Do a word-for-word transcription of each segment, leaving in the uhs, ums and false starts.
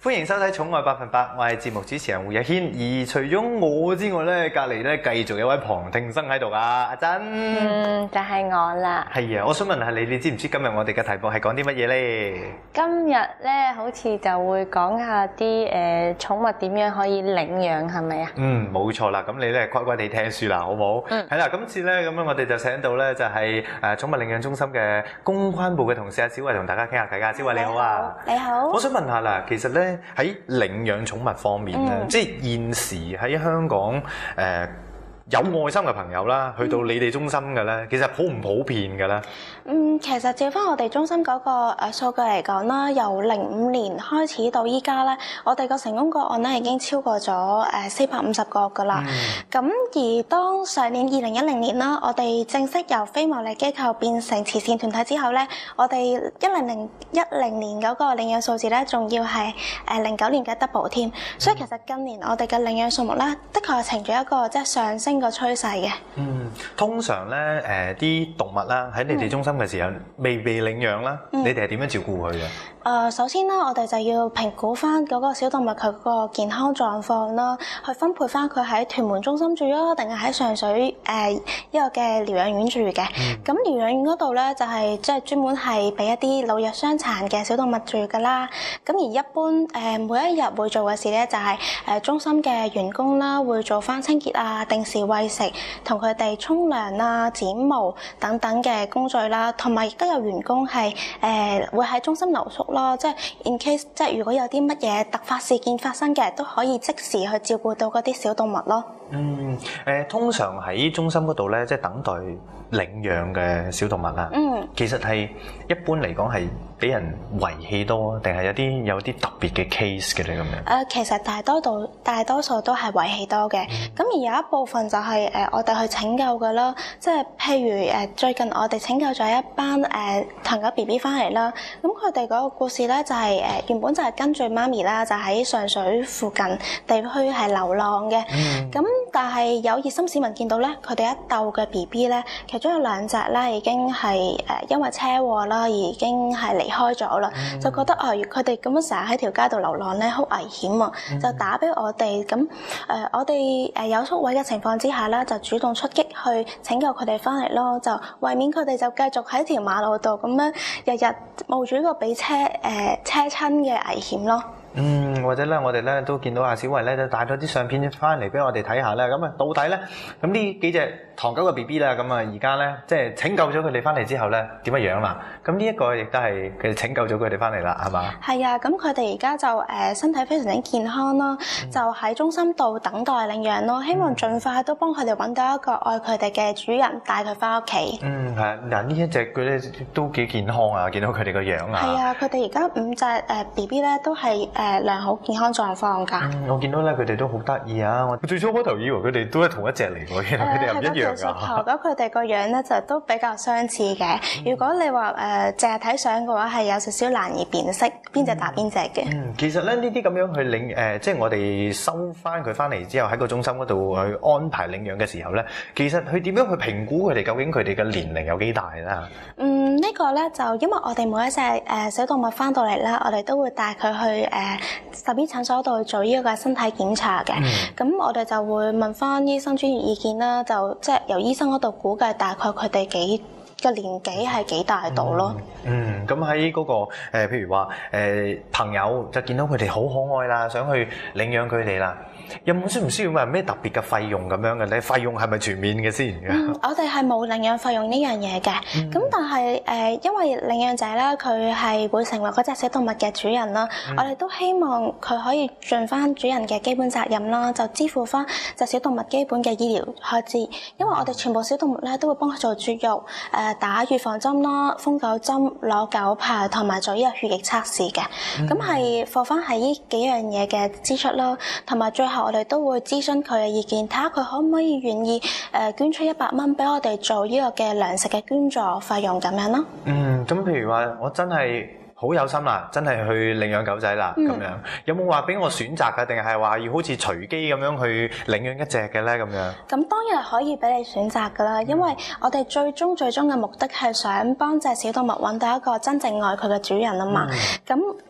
歡迎收睇《寵愛百分百》，我係節目主持人胡日軒。而除咗我之外咧，隔離咧繼續有位旁聽生喺度噶，阿珍。 嗯，就係我啦。 係啊，我想問下你，你知唔知今日我哋嘅題目係講啲乜嘢咧？ 今日咧好似就會講下啲誒寵物點樣可以領養，係咪啊？ 嗯，冇錯啦。咁你咧乖乖地聽書啦，好冇？嗯。係啦，今次咧咁樣，我哋就請到咧就係誒寵物領養中心嘅公關部嘅同事阿小慧同大家傾下偈㗎。小慧你好啊！ 你好。 我想問下啦，其實咧。喺領養寵物方面咧，嗯、即係現時喺香港誒、呃、有愛心嘅朋友啦，去到你哋中心嘅咧，嗯、其實普唔普遍嘅咧？ 嗯，其實照翻我哋中心嗰個誒數據嚟講啦，由零五年開始到依家咧，我哋個成功個案咧已經超過咗誒四百五十個噶啦。咁、嗯、而當上年二零一零年啦，我哋正式由非牟利機構變成慈善團體之後咧，我哋一零零一零年嗰個領養數字咧，仲要係誒零九年嘅 double 添。所以其實近年我哋嘅領養數目咧，的確係呈咗一個即係上升嘅趨勢嘅。嗯， 通常咧誒啲動物啦喺你哋中心嘅時候未被領養啦，嗯、你哋係點樣照顧佢嘅？誒、 呃，首先啦，我哋就要評估翻嗰個小動物佢嗰個健康狀況啦，去分配翻佢喺屯門中心住啊，定係喺上水誒、呃、一個嘅療養院住嘅。咁療養院嗰度咧就係即係專門係俾一啲老弱傷殘嘅小動物住噶啦。咁而一般誒、呃、每一日會做嘅事咧就係、是、誒中心嘅員工啦，會做翻清潔啊、定時餵食、同佢哋沖涼啊、剪毛等等嘅工序啦，同埋亦都有員工係誒、呃、會喺中心留宿咯，即係 in case 即係如果有啲乜嘢突發事件發生嘅，都可以即時去照顧到嗰啲小動物咯。 嗯，誒、呃、通常喺中心嗰度咧，即係等待領養嘅小動物啦。嗯，其實係一般嚟講係俾人遺棄多，定係有啲有啲特別嘅 case 嘅咧咁樣？誒、 呃，其實大多度大多數都係遺棄多嘅。咁、嗯、而有一部分就係、是、誒、呃、我哋去拯救嘅啦，即係譬如誒、呃、最近我哋拯救咗一班誒唐狗 B B 翻嚟啦。咁佢哋嗰個故事咧就係、是、誒、呃、原本就係跟住媽咪啦，就喺上水附近地區係流浪嘅。咁、嗯但係有熱心市民見到咧，佢哋一竇嘅 B B 咧，其中有兩隻咧已經係誒因為車禍啦，而已經係離開咗啦，嗯、就覺得啊，佢哋咁樣成日喺條街度流浪咧，好危險啊，嗯、就打俾我哋。咁誒、呃，我哋誒有宿位嘅情況之下咧，就主動出擊去拯救佢哋翻嚟咯，就為免佢哋就繼續喺條馬路度咁樣日日冒住一個俾車誒、呃、車親嘅危險咯。 嗯，或者咧，我哋咧都見到阿小慧咧都帶咗啲相片翻嚟俾我哋睇下咧。咁啊，到底咧咁呢幾隻唐狗嘅 B B 啦，咁啊而家咧即係拯救咗佢哋翻嚟之後咧點樣樣啦？咁呢一個亦都係佢哋拯救咗佢哋翻嚟啦，係嘛？係啊，咁佢哋而家就誒、呃、身體非常之健康啦，嗯、就喺中心度等待領養咯。希望盡快都幫佢哋揾到一個愛佢哋嘅主人，帶佢翻屋企。嗯， 係嗱，呢一隻佢咧都幾健康啊，見到佢哋個樣啊。 係啊，佢哋而家五隻誒 B B 咧都係誒。呃誒良好健康狀況㗎、 嗯。我見到咧，佢哋都好得意啊！我最初開頭以為佢哋都係同一隻嚟喎，原來佢哋又唔一樣㗎。 頭咁佢哋個樣咧就都比較相似嘅。嗯、如果你話誒淨係睇相嘅話，係有少少難以辨識邊隻打邊隻嘅。 嗯，其實咧呢啲咁樣去領誒、呃，即係我哋收翻佢翻嚟之後喺個中心嗰度去安排領養嘅時候咧，其實佢點樣去評估佢哋究竟佢哋嘅年齡有幾大咧？ 嗯，這個、呢個咧就因為我哋每一隻誒小動物翻到嚟啦，我哋都會帶佢去誒。呃獸醫診所度做呢個身體檢查嘅，咁、嗯、我哋就會問翻醫生專業意見啦，就即係由醫生嗰度估計大概佢哋幾個年紀係幾大度咯。 嗯，咁喺嗰個誒、呃，譬如話誒、呃、朋友就見到佢哋好可愛啦，想去領養佢哋啦。有冇需唔需要話咩特別嘅費用咁樣嘅咧？費用係咪全面嘅先？ 嗯，我哋係冇領養費用呢樣嘢嘅。咁、嗯、但係誒、呃，因為領養者咧，佢係會成為嗰隻小動物嘅主人啦。嗯、我哋都希望佢可以盡翻主人嘅基本責任啦，就支付翻隻小動物基本嘅醫療開支。因為我哋全部小動物咧都會幫佢做絕育、誒、呃、打預防針啦、瘋狗針、攞狗牌同埋做呢個血液測試嘅。咁係放翻係呢幾樣嘢嘅支出啦，同埋最後。我哋都會諮詢佢嘅意見，睇下佢可唔可以願意誒捐出一百蚊俾我哋做呢個嘅糧食嘅捐助費用咁樣咯。 嗯，咁譬如話，我真係好有心啦，真係去領養狗仔啦，咁、嗯、樣有冇話俾我選擇㗎？定係話要好似隨機咁樣去領養一隻嘅咧？咁樣咁當然係可以俾你選擇㗎啦，因為我哋最終最終嘅目的係想幫隻小動物揾到一個真正愛佢嘅主人啊嘛。咁、嗯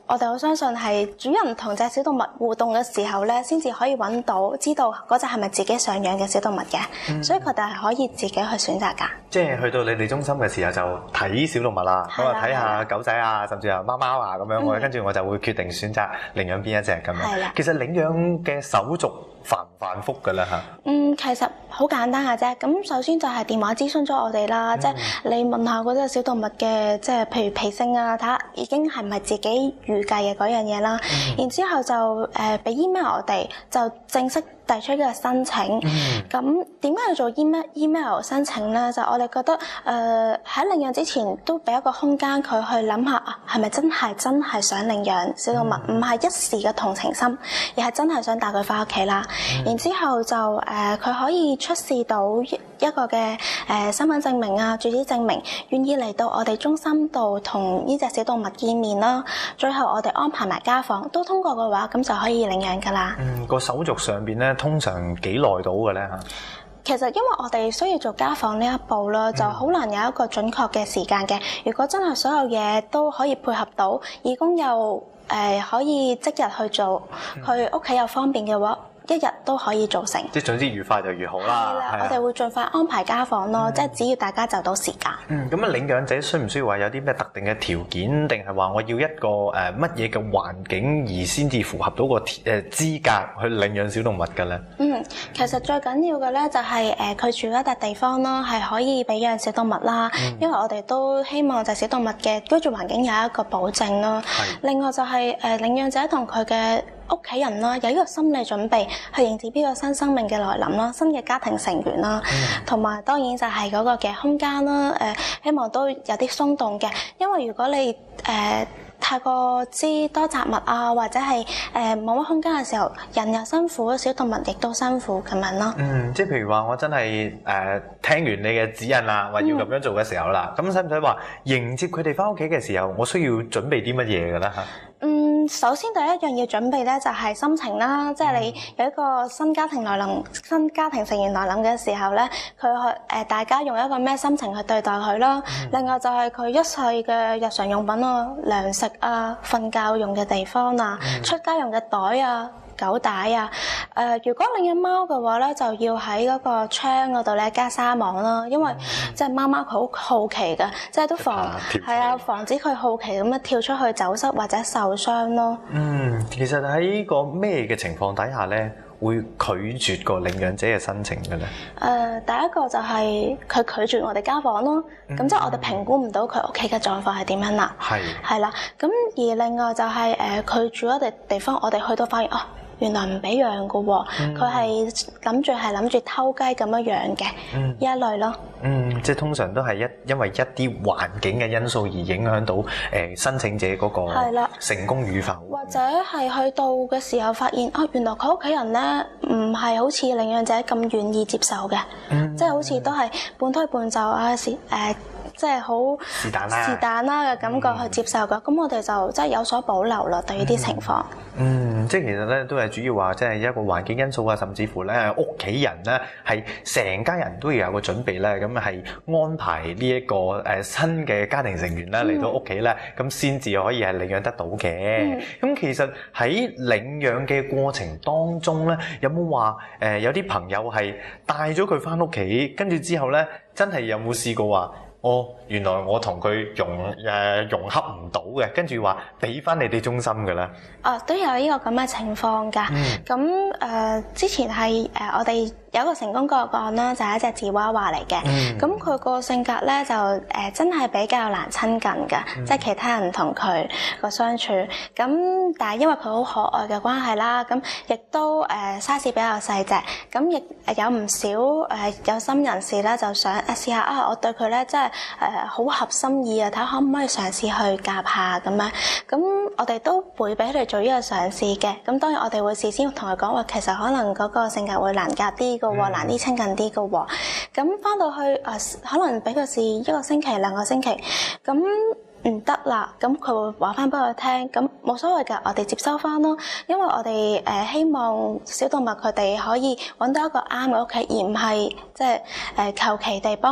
我哋好相信係主人同隻小動物互動嘅時候咧，先至可以揾到知道嗰隻係咪自己想養嘅小動物嘅，嗯、所以佢哋係可以自己去選擇㗎。 即係去到你哋中心嘅時候就睇小動物啦，咁啊睇下狗仔啊，甚至係貓貓啊咁樣，我、嗯、跟住我就會決定選擇領養邊一隻咁樣。係啦，其實領養嘅手續繁唔繁複㗎啦嚇？嗯， 其實好簡單嘅啫。咁首先就係電話諮詢咗我哋啦，嗯、即係你問下嗰隻小動物嘅，即係譬如脾性啊，睇下已經係咪自己預計嘅嗰樣嘢啦。嗯、然之後就誒俾 email 我哋，就正式遞出呢個申請。咁點解要做 email email 申請咧？就我哋覺得誒喺、呃、領養之前都俾一個空間佢去諗下啊，係咪真係真係想領養小動物？唔係、嗯、一時嘅同情心，而係真係想帶佢翻屋企啦。嗯、然之後就誒佢、呃、可以出示到一個嘅誒身份證明啊、住址證明，願意嚟到我哋中心度同呢隻小動物見面啦。最後我哋安排埋家訪，都通過嘅話，咁就可以領養噶啦。 嗯，個手續上邊咧，通常幾耐到嘅咧嚇？ 其實因為我哋需要做家訪呢一步啦，就好難有一個準確嘅時間嘅。如果真係所有嘢都可以配合到，義工又誒、呃、可以即日去做，佢屋企又方便嘅話，一日都可以做成。 即係總之越快就越好啦。 係啦，我哋會盡快安排家訪咯，嗯、即係只要大家就到時間。嗯， 咁啊領養者需唔需要話有啲咩特定嘅條件，定係話我要一個誒乜嘢嘅環境而先至符合到個誒資格去領養小動物嘅咧？嗯， 其實最緊要嘅咧就係誒佢住一笪地方咯，係可以俾養小動物啦。嗯、因為我哋都希望就小動物嘅居住環境有一個保證咯。係是。另外就係誒領養者同佢嘅屋企人啦，有呢個心理準備去迎接呢個新生命嘅來臨啦，新嘅家庭成員啦，同埋、嗯、當然就係嗰個嘅空間啦。誒、呃，希望都有啲鬆動嘅，因為如果你誒、呃、太過之多雜物啊，或者係誒冇乜空間嘅時候，人又辛苦，小動物亦都辛苦咁樣咯。 嗯，即係譬如話我真係誒、呃、聽完你嘅指引啦，話要咁樣做嘅時候啦，咁使唔使話迎接佢哋翻屋企嘅時候，我需要準備啲乜嘢嘅咧嚇？ 嗯，首先第一樣要準備咧就係心情啦，即係你有一個新家庭來臨、新家庭成員來臨嘅時候咧，佢去誒大家用一個咩心情去對待佢啦。嗯、另外就係佢一世嘅日常用品啊、糧食啊、瞓覺用嘅地方啊、嗯、出街用嘅袋啊、狗帶啊，誒、呃，如果領養貓嘅話咧，就要喺嗰個窗嗰度咧加紗網啦，因為、嗯、即係貓貓佢好好奇嘅，即係都防係啊，防止佢好奇咁樣跳出去走失或者受傷咯。嗯， 其實喺個咩嘅情況底下咧，會拒絕個領養者嘅申請嘅咧？誒、 呃，第一個就係佢拒絕我哋家訪咯，咁、嗯、即係我哋評估唔到佢屋企嘅狀況係點樣啦。係係啦，咁而另外就係、是、誒，佢、呃、住嗰地地方，我哋去到發現哦。原來唔俾養㗎喎，佢係諗住係諗住偷雞咁樣養嘅，呢一類咯。 嗯，即係通常都係一因為一啲環境嘅因素而影響到誒、呃、申請者嗰個成功與否。 或者係去到嘅時候發現啊，原來佢屋企人咧唔係好似領養者咁願意接受嘅，嗯、即係好似都係半推半就啊，是誒。呃即係好是但啦，是但啦嘅感覺去接受㗎，咁、嗯、我哋就即係有所保留啦。對於啲情況， 嗯，即係其實咧都係主要話，即係一個環境因素啊，甚至乎咧屋企人咧係成家人都要有個準備咧，咁係安排呢一個誒新嘅家庭成員咧嚟到屋企咧，咁先至可以係領養得到嘅。咁、嗯、其實喺領養嘅過程當中咧，有冇話誒有啲朋友係帶咗佢返屋企，跟住之後咧真係有冇試過話？哦，原來我同佢融誒、呃、融合唔到嘅，跟住話俾翻你哋中心嘅啦。 哦，都有呢個咁嘅情況㗎。咁誒、嗯呃、之前係誒、呃、我哋有一個成功個案啦，就係、是、一隻芝娃娃嚟嘅。咁佢個性格咧就誒、呃、真係比較難親近㗎，嗯、即係其他人同佢個相處。咁但係因為佢好可愛嘅關係啦，咁亦都誒 size、呃、比較細隻，咁亦有唔少誒、呃、有心人士咧就想誒試下啊，我對佢咧真係誒好合心意啊，睇下可唔可以嘗試去夾下咁樣。咁我哋都會俾佢哋做呢個嘗試嘅。咁當然我哋會事先同佢講話，其實可能嗰個性格會難夾啲嘅喎，難啲親近啲嘅喎。咁翻到去誒、呃，可能俾佢試一個星期、兩個星期，咁唔得啦。咁佢會話翻俾我聽，咁冇所謂㗎，我哋接收翻咯。因為我哋誒、呃、希望小動物佢哋可以揾到一個啱嘅屋企，而唔係即係誒求其地幫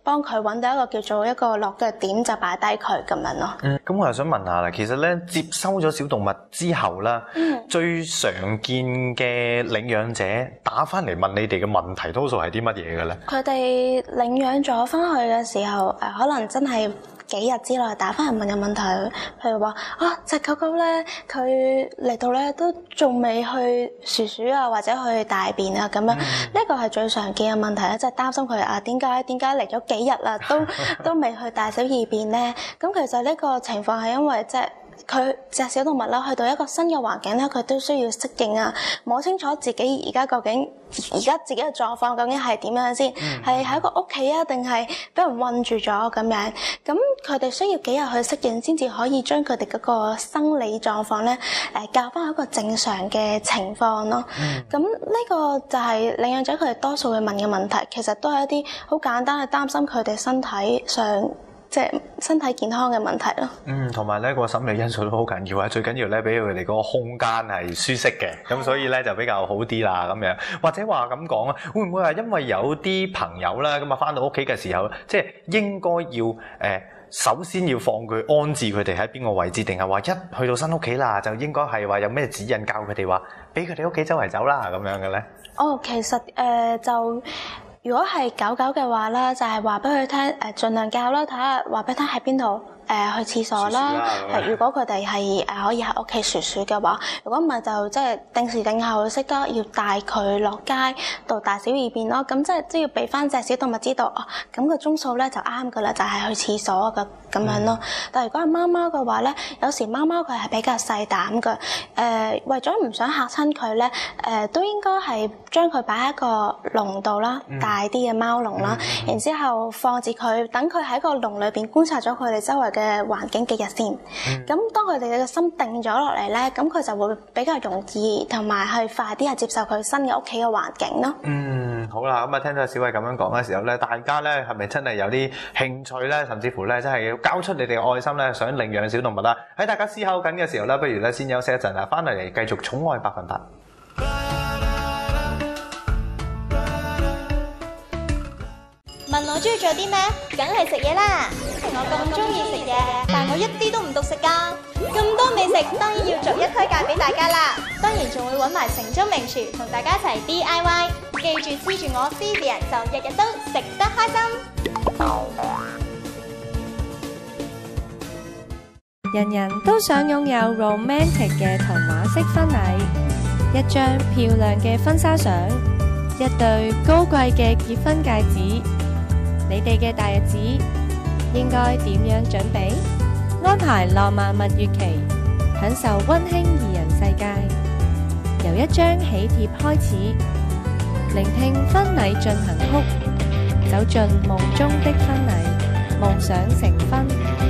幫佢揾到一個叫做一個落腳點，就擺低佢咁樣咯。 嗯，咁我又想問下啦，其實咧接收咗小動物之後啦， 嗯、 最常見嘅領養者打翻嚟問你哋嘅問題，多數係啲乜嘢嘅咧？ 佢哋領養咗翻去嘅時候，誒、呃、可能真係幾日之內打翻嚟問嘅問題，譬如話啊隻狗狗咧，佢嚟到咧都仲未去薯鼠啊，或者去大便啊咁樣，呢個係最常見嘅問題咧，即係擔心佢啊點解點解嚟咗幾日啦，都都未去大小二便咧？咁其實呢個情況係因為即係。佢隻小動物啦，去到一個新嘅環境咧，佢都需要適應啊，摸清楚自己而家究竟而家自己嘅狀況究竟係點樣先，係喺、嗯、個屋企啊，定係俾人韞住咗咁樣？咁佢哋需要幾日去適應，先至可以將佢哋嗰個生理狀況咧，誒教翻一個正常嘅情況咯。咁呢、嗯、個就係領養者佢哋多數會問嘅問題，其實都係一啲好簡單嘅擔心佢哋身體上。即係身體健康嘅問題咯。嗯， 同埋呢個心理因素都好緊要啊！最緊要咧，俾佢哋嗰個空間係舒適嘅，咁所以咧就比較好啲啦咁樣。或者話咁講啊，會唔會係因為有啲朋友啦咁啊，翻到屋企嘅時候，即係應該要誒、呃，首先要放佢安置佢哋喺邊個位置，定係話一去到新屋企啦，就應該係話有咩指引教佢哋話，俾佢哋屋企周圍走啦咁樣嘅咧？哦， 其實誒、呃、就。如果係狗狗嘅話啦，就係話俾佢聽，誒盡量教啦，睇下話俾佢聽喺邊度。誒、呃、去廁所啦，係如果佢哋係誒可以喺屋企鼠鼠嘅話，如果唔係就即係定時定候識得要帶佢落街到大小二便咯。咁即係即係要俾翻隻小動物知道，哦咁個鐘數咧就啱噶啦，就係、是、去廁所嘅咁樣咯。嗯、但係如果係貓貓嘅話咧，有時貓貓佢係比較細膽嘅，誒、呃、為咗唔想嚇親佢咧，誒、呃、都應該係將佢擺喺一個籠度啦，嗯、大啲嘅貓籠啦，嗯、然之後放置佢，等佢喺個籠裏邊觀察咗佢哋周圍嘅環境幾日先，咁、嗯、當佢哋嘅心定咗落嚟咧，咁佢就會比較容易同埋係快啲係接受佢新嘅屋企嘅環境咯。 嗯，好啦，咁啊聽到小慧咁樣講嘅時候咧，大家咧係咪真係有啲興趣咧，甚至乎咧真係要交出你哋嘅愛心咧，想領養小動物啦？喺大家思考緊嘅時候咧，不如咧先休息一陣啊，翻嚟嚟繼續寵愛百分百。 問我中意做啲咩？梗係食嘢啦！我咁中意食嘢，但我一啲都唔獨食㗎。咁多美食，當然要逐一推介俾大家啦。當然仲會揾埋城中名廚同大家一齊 D I Y。記住黐住我 Vivian，就日日都食得開心。 人人都想擁有 romantic 嘅童話式婚禮，一張漂亮嘅婚紗相，一對高貴嘅結婚戒指。你哋嘅大日子應該點樣準備？安排浪漫蜜月期，享受溫馨二人世界。由一張喜帖開始，聆聽婚禮進行曲，走進夢中的婚禮，夢想成婚。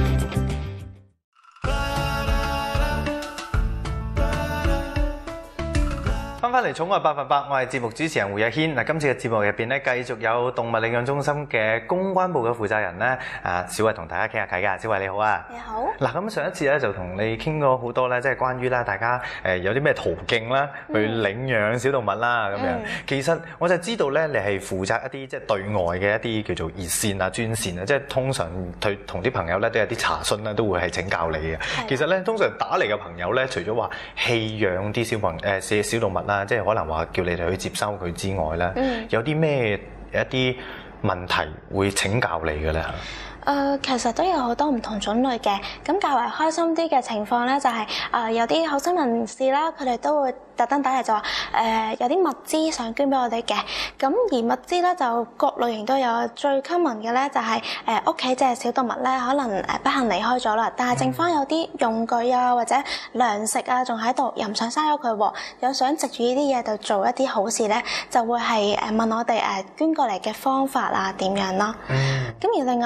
翻返嚟寵愛百分百，我係節目主持人胡日軒。嗱，今次嘅節目入邊咧，繼續有動物領養中心嘅公關部嘅負責人咧，啊，小慧同大家傾下偈㗎。小慧你好啊！ 你好。 嗱，咁上一次咧就同你傾過好多咧，即係關於啦，大家誒有啲咩途徑啦，去領養小動物啦咁樣。嗯、其實我就知道咧，你係負責一啲即係對外嘅一啲叫做熱線啊、專線啊，即係通常對同啲朋友咧都有啲查詢咧，都會係請教你嘅。的其實咧，通常打嚟嘅朋友咧，除咗話棄養啲小朋誒小小動物啦，即係可能話叫你哋去接收佢之外咧，嗯、有啲咩一啲問題會請教你嘅咧？誒、 呃，其實都有好多唔同種類嘅。咁較為開心啲嘅情況咧，就係、是、誒、呃、有啲好心人士啦，佢哋都會特登打嚟就話誒、呃、有啲物資想捐俾我哋嘅。咁而物資咧就各類型都有，最 common 嘅咧就係誒屋企隻小動物咧可能誒不幸離開咗啦，但係剩翻有啲用具啊或者糧食啊仲喺度，又唔想嘥咗佢喎，又想藉住呢啲嘢就做一啲好事咧，就會係誒問我哋誒捐過嚟嘅方法啊點樣咯。咁、嗯、而另外有啲咧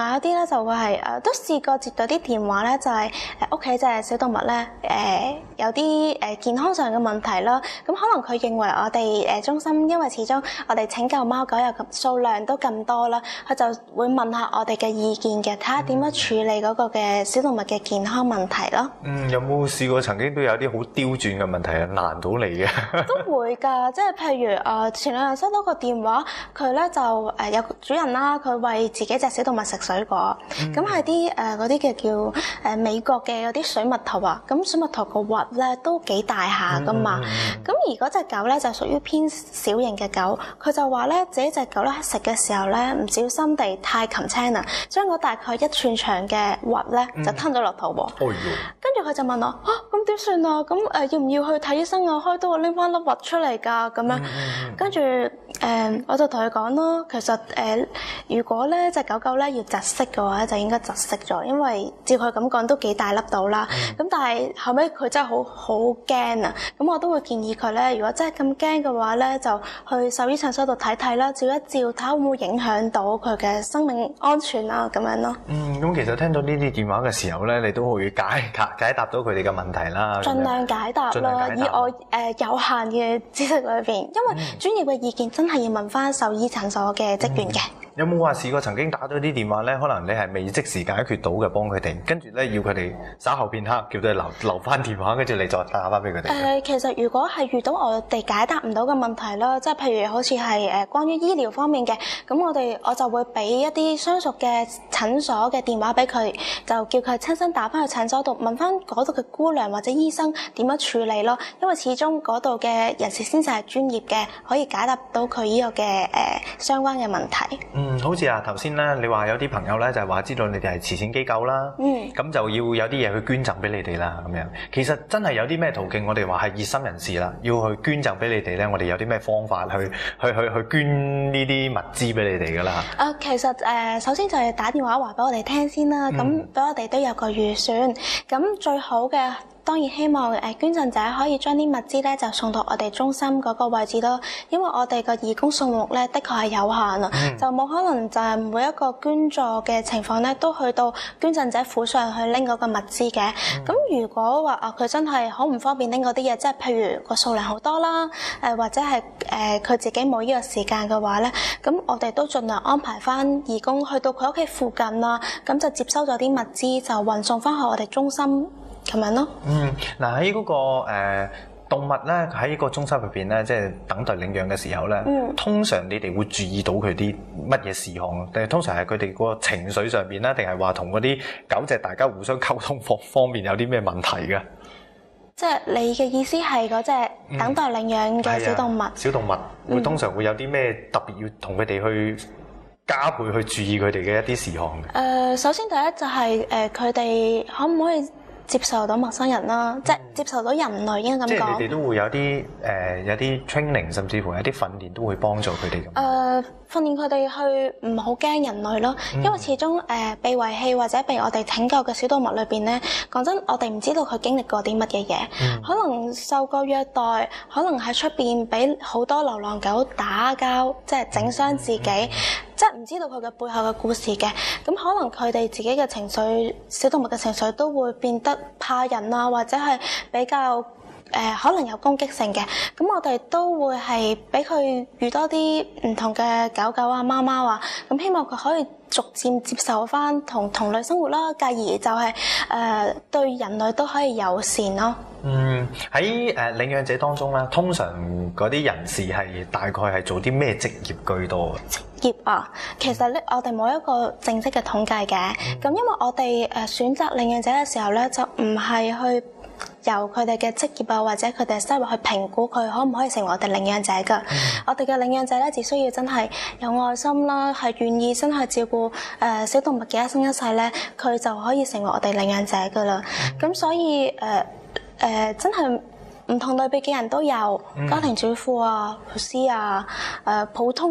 就會係誒都試過接到啲電話咧，就係誒屋企隻小動物咧誒有啲誒健康上嘅問題啦。咁可能佢認為我哋誒中心，因為始終我哋拯救貓狗有咁數量都咁多啦，佢就會問下我哋嘅意見嘅，睇下點樣處理嗰個嘅小動物嘅健康問題咯。 嗯，有冇試過曾經都有啲好刁鑽嘅問題啊，難到你嘅？ 都會㗎，即係譬如誒、呃、前兩日收到個電話，佢咧就誒、呃、有主人啦，佢餵自己隻小動物食水果，咁係啲誒嗰啲嘅叫誒、呃、美國嘅嗰啲水蜜桃啊，咁水蜜桃個核咧都幾大下㗎嘛，咁、嗯嗯嗯、而嗰隻狗咧就屬於偏小型嘅狗，佢就話咧自己隻狗咧食嘅時候咧唔小心地太擒青啦，將嗰大概一寸長嘅核咧就吞咗落肚喎， 嗯、 跟住佢就問我啊，咁點算啊？咁誒、呃、要唔要去睇醫生啊？開刀拎翻粒核出嚟㗎咁樣，嗯嗯、跟住誒、呃、我就同佢講咯，其實誒、呃、如果咧隻狗狗咧要窒息嘅話，就應該窒息咗，因為照佢咁講都幾大粒到啦。咁、嗯、但係後尾佢真係好好驚啊！咁我都會建議佢咧，如果真係咁驚嘅話咧，就去獸醫診所度睇睇啦，照一照，睇下會唔會影響到佢嘅生命安全啊咁樣咯。 嗯，咁其實聽到呢啲電話嘅時候咧，你都會解解解答到佢哋嘅問題啦。 盡量解答啦，以我誒、呃、有限嘅知識裏邊，因為專業嘅意見真係要問翻獸醫診所嘅職員嘅。 嗯、有冇話試過曾經打咗啲電話咧？可能你係未即時解決到嘅，幫佢哋，跟住咧要佢哋稍後片刻叫佢留留翻電話，跟住你再打翻俾佢哋。誒、 呃，其實如果係遇到我哋解答唔到嘅問題啦，即係譬如好似係誒關於醫療方面嘅，咁我哋我就會俾一啲相熟嘅診所嘅電話俾佢，就叫佢親身打翻去診所度問翻嗰度嘅姑娘或者醫生點樣處理咯，因為始終嗰度嘅人士先至係專業嘅，可以解答到佢呢個嘅誒、呃、相關嘅問題。 嗯，好似啊頭先咧，你話有啲朋友咧就係話知道你哋係慈善機構啦，嗯，咁就要有啲嘢去捐贈俾你哋啦，咁樣。其實真係有啲咩途徑？我哋話係熱心人士啦，要去捐贈俾你哋咧，我哋有啲咩方法去去去去捐呢啲物資俾你哋噶啦？ 啊、呃，其實誒、呃，首先就係打電話話俾我哋聽先啦，咁俾、嗯、我哋都有個預算，咁最好嘅。當然希望誒捐贈者可以將啲物資咧就送到我哋中心嗰個位置咯，因為我哋個義工數目咧的確係有限啊，嗯、就冇可能就係每一個捐助嘅情況咧都去到捐贈者府上去拎嗰個物資嘅。咁、嗯、如果話啊佢真係好唔方便拎嗰啲嘢，即係譬如個數量好多啦，誒、呃、或者係誒佢自己冇呢個時間嘅話咧，咁我哋都盡量安排翻義工去到佢屋企附近啦，咁就接收咗啲物資就運送翻去我哋中心。咁樣咯。嗯， 嗱喺嗰個誒、呃、動物咧喺個中心入邊咧，即係等待領養嘅時候咧，嗯、通常你哋會注意到佢啲乜嘢事項？定係通常係佢哋個情緒上邊咧，定係話同嗰啲狗隻大家互相溝通方方面有啲咩問題嘅？ 即係你嘅意思係嗰隻等待領養嘅小動物？嗯、小動物會通常會有啲咩特別要同佢哋去加倍去注意佢哋嘅一啲事項嘅？誒、 呃，首先第一就係誒佢哋可唔可以接受到陌生人啦，嗯、即係接受到人類應該咁講。即係你哋都會有啲誒、 呃、有啲 training， 甚至乎有啲訓練都會幫助佢哋咁。誒、 呃，訓練佢哋去唔好驚人類咯，嗯、因為始終誒、呃、被遺棄或者被我哋拯救嘅小動物裏邊咧，講真，我哋唔知道佢經歷過啲乜嘢嘢，嗯、可能受過虐待，可能喺出邊俾好多流浪狗打交，即係整傷自己。嗯嗯即係唔知道佢嘅背後嘅故事嘅，咁可能佢哋自己嘅情緒，小動物嘅情緒都會變得怕人啊，或者係比較誒、呃、可能有攻擊性嘅。咁我哋都會係俾佢遇多啲唔同嘅狗狗啊、貓貓啊，咁希望佢可以逐漸接受翻同同類生活啦，繼而就係、是、誒、呃、對人類都可以友善咯。 嗯，喺誒、呃、領養者當中咧，通常嗰啲人士係大概係做啲咩職業居多？ 職業啊，其實咧我哋冇一個正式嘅統計嘅。咁、嗯、因為我哋誒選擇領養者嘅時候咧，就唔係去由佢哋嘅職業啊或者佢哋嘅收入去評估佢可唔可以成為我哋領養者㗎。嗯、我哋嘅領養者咧，只需要真係有愛心啦，係願意真係照顧誒、呃、小動物嘅一生一世咧，佢就可以成為我哋領養者㗎啦。咁、嗯、所以誒。呃誒、呃、真係唔同類別嘅人都有，嗯、家庭主婦啊、律師啊、誒、呃、普通嘅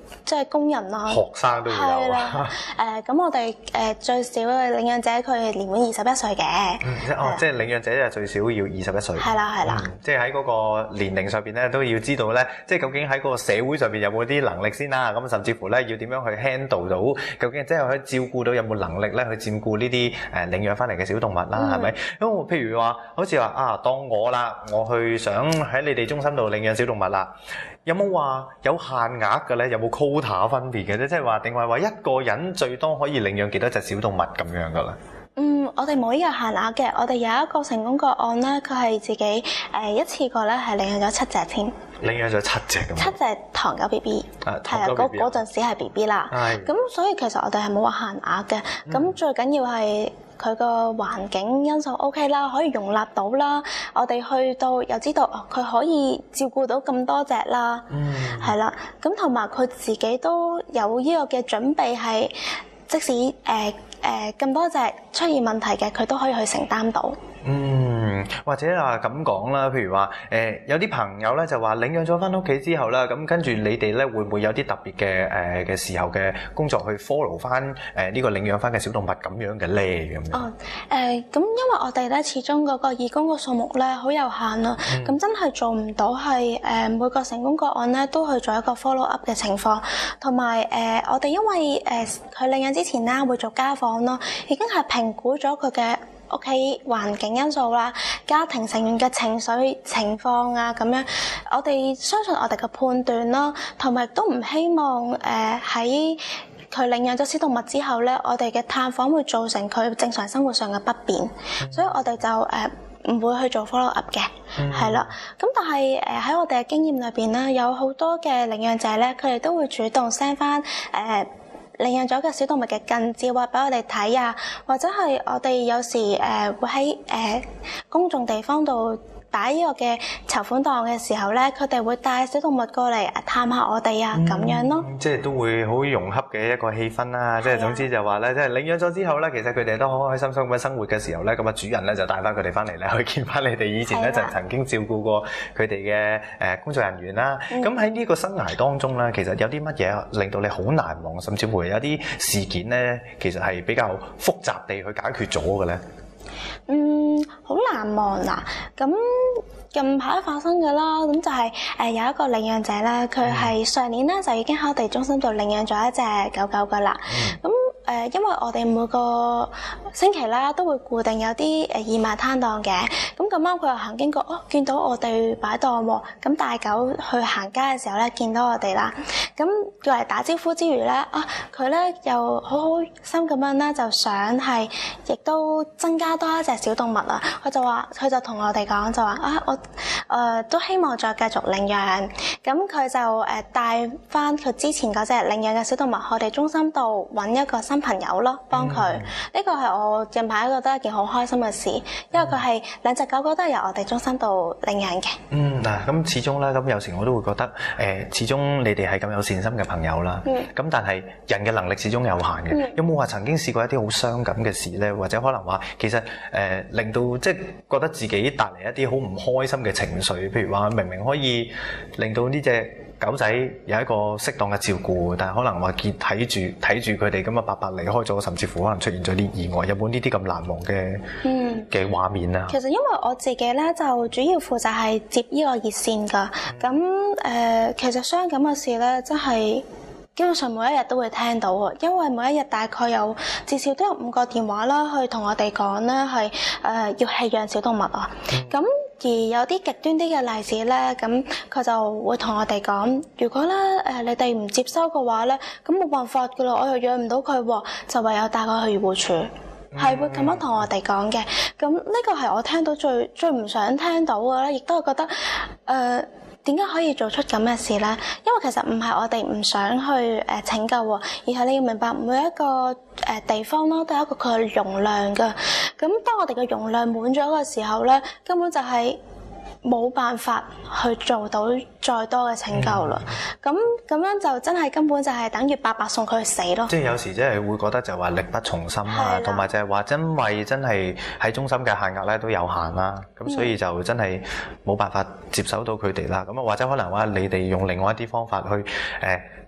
即係工人啊， 學生都會有啊。 誒咁我哋誒最少嘅領養者佢年滿二十一歲嘅。 嗯，即哦，即係領養者就最少要二十一歲。 係啦係啦。 嗯，即係喺嗰個年齡上邊咧，都要知道咧，即係究竟喺嗰個社會上邊有冇啲能力先啦。咁甚至乎咧，要點樣去 handle 到，究竟即係可以照顧到有冇能力咧去照顧呢啲誒領養翻嚟嘅小動物啦，係咪？因為我譬如話，好似話啊，當我啦，我去想喺你哋中心度領養小動物啦。有冇話有限額嘅咧？有冇 quota 分別嘅啫？即係話定係話一個人最多可以領養幾多隻小動物咁樣噶啦？ 嗯，我哋冇呢個限額嘅，我哋有一個成功個案咧，佢係自己誒、呃、一次過咧係領養咗七隻添。 領養咗七隻咁。 七隻唐狗 B B， 係啊，嗰嗰陣時係 B B 啦。係。咁所以其實我哋係冇話限額嘅，咁、嗯、最緊要係佢個環境因素 OK 啦，可以容納到啦。我哋去到又知道佢可以照顧到咁多隻啦。嗯。係啦，咁同埋佢自己都有呢個嘅準備係。即使誒誒咁多隻出現問題嘅，佢都可以去承擔到。嗯， 或者啊咁講啦，譬如話誒、呃、有啲朋友咧就話領養咗翻屋企之後啦，咁跟住你哋咧會唔會有啲特別嘅誒嘅時候嘅工作去 follow 翻誒呢個領養翻嘅小動物咁樣嘅咧咁樣？哦，誒、呃、咁因為我哋咧始終嗰個義工嘅數目咧好有限啊，咁、嗯、真係做唔到係誒、呃、每個成功個案咧都去做一個 follow up 嘅情況，同埋誒我哋因為誒佢領養之前啦會做家訪咯，已經係評估咗佢嘅屋企環境因素啦，家庭成員嘅情緒情況啊咁樣，我哋相信我哋嘅判斷啦，同埋都唔希望誒喺佢領養咗小動物之後咧，我哋嘅探訪會造成佢正常生活上嘅不便，嗯、所以我哋就誒唔、呃、會去做 follow up 嘅，係啦、嗯。咁但係誒喺我哋嘅經驗裏邊咧，有好多嘅領養者咧，佢哋都會主動 send 翻誒。呃領養咗嘅小動物嘅近照啊，俾我哋睇啊，或者係我哋有時誒、呃、會喺誒、呃、公眾地方度打呢個嘅籌款檔嘅時候咧，佢哋會帶小動物過嚟探下我哋啊，咁、嗯、樣咯。即係都會好融洽嘅一個氣氛啦。即係總之就話咧，即係領養咗之後咧，其實佢哋都好開開心心咁樣生活嘅時候咧，咁啊主人咧就帶翻佢哋翻嚟咧，去見翻你哋以前咧就曾經照顧過佢哋嘅誒工作人員啦。咁喺呢個生涯當中咧，其實有啲乜嘢令到你好難忘，甚至乎有啲事件咧，其實係比較複雜地去解決咗嘅咧？嗯，好難忘嗱，咁近排發生嘅啦，咁就係誒有一個領養者咧，佢係上年咧就已經喺我哋中心度領養咗一隻狗狗噶啦，咁、嗯。誒、呃，因為我哋每個星期啦都會固定有啲誒義賣攤檔嘅，咁咁啱佢又行經過，哦，見到我哋擺檔喎，咁帶狗去行街嘅時候咧，見到我哋啦，咁叫嚟打招呼之餘咧，啊，佢咧又好好心咁樣咧，就想係亦都增加多一隻小動物啊，佢就話，佢就同我哋講就話啊，我誒、呃、都希望再繼續領養，咁佢就誒帶翻佢之前嗰隻領養嘅小動物，我哋中心度揾一個新朋友咯，幫佢呢個係我近排覺得一件好開心嘅事，因為佢係兩隻狗狗都係由我哋中心度領養嘅。嗯，嗱，咁始終咧，咁有時我都會覺得，誒、呃，始終你哋係咁有善心嘅朋友啦。嗯。咁但係人嘅能力始終有限嘅。嗯。有冇話曾經試過一啲好傷感嘅事咧？或者可能話其實誒、呃、令到即係覺得自己帶嚟一啲好唔開心嘅情緒，譬如話明明可以令到呢隻狗仔有一個適當嘅照顧，但係可能話見睇住睇住佢哋咁啊白白離開咗，甚至乎可能出現咗啲意外，有冇呢啲咁難忘嘅嘅畫面啊？其實因為我自己咧就主要負責係接呢個熱線㗎，咁誒、呃、其實傷感嘅事咧真係基本上每一日都會聽到啊，因為每一日大概有至少都有五個電話啦，去同我哋講咧係誒要棄養小動物啊，咁、嗯。而有啲極端啲嘅例子咧，咁佢就會同我哋講，如果咧誒你哋唔接收嘅話咧，咁冇辦法噶啦，我又養唔到佢喎，就唯有帶佢去漁護署，係、嗯、會咁樣同我哋講嘅。咁呢個係我聽到最最唔想聽到嘅咧，亦都係覺得誒點解可以做出咁嘅事咧？因為其實唔係我哋唔想去誒拯救喎，而係你要明白每一個誒地方咯，都有一個佢嘅容量㗎。咁當我哋嘅容量滿咗嘅時候咧，根本就係冇辦法去做到再多嘅拯救啦。咁咁、嗯、樣就真係根本就係等於白白送佢去死咯。即係有時真係會覺得就話力不從心啦，同埋就係話因為真係喺中心嘅限額咧都有限啦，咁所以就真係冇辦法接手到佢哋啦。咁啊或者可能話你哋用另外一啲方法去誒。呃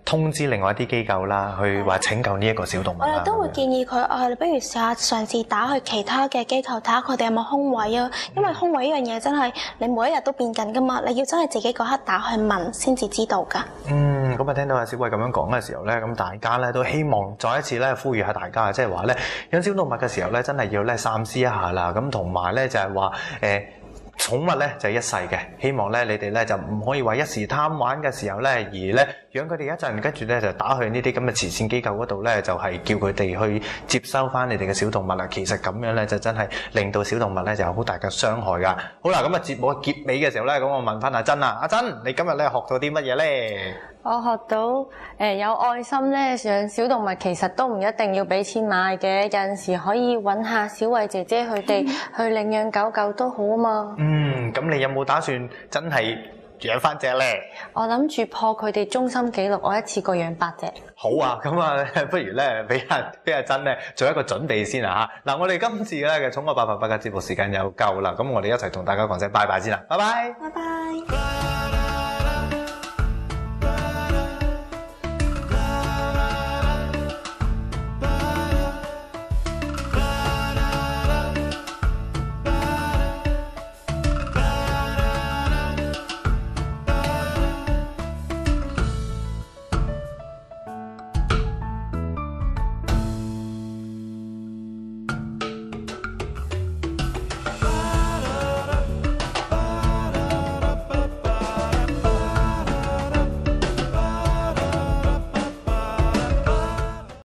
通知另外一啲機構啦，去話拯救呢一個小動物啦。 我哋都會建議佢啊，你不如試下嘗試打去其他嘅機構睇下佢哋有冇空位啊，因為空位呢樣嘢真係你每一日都變緊噶嘛，你要真係自己嗰刻打去問先至知道㗎。 嗯，咁啊聽到阿小慧咁樣講嘅時候咧，咁大家咧都希望再一次咧呼籲下大家，即係話咧養小動物嘅時候咧，真係要咧三思一下啦。咁同埋咧就係話誒。寵物咧就係一世嘅，希望咧你哋咧就唔可以話一時貪玩嘅時候咧，而咧養佢哋一陣，跟住咧就打去呢啲咁嘅慈善機構嗰度咧，就係叫佢哋去接收翻你哋嘅小動物啦。其實咁樣咧就真係令到小動物咧就有好大嘅傷害噶。好啦，咁啊節目嘅結尾嘅時候咧，咁我問翻阿珍啊，阿珍你今日咧學到啲乜嘢咧？ 我學到誒、呃、有愛心咧，養小動物其實都唔一定要俾錢買嘅，有陣時可以揾下小慧姐姐佢哋去領養狗狗都好啊嘛。 嗯，咁你有冇打算真係養翻隻咧？ 我諗住破佢哋終身紀錄，我一次過養八隻。 好啊，咁啊，不如咧俾阿俾阿珍咧做一個準備先啊嚇。嗱，我哋今次咧嘅寵愛百分百嘅節目時間又夠啦，咁我哋一齊同大家講聲拜拜先啦，拜拜。 拜拜。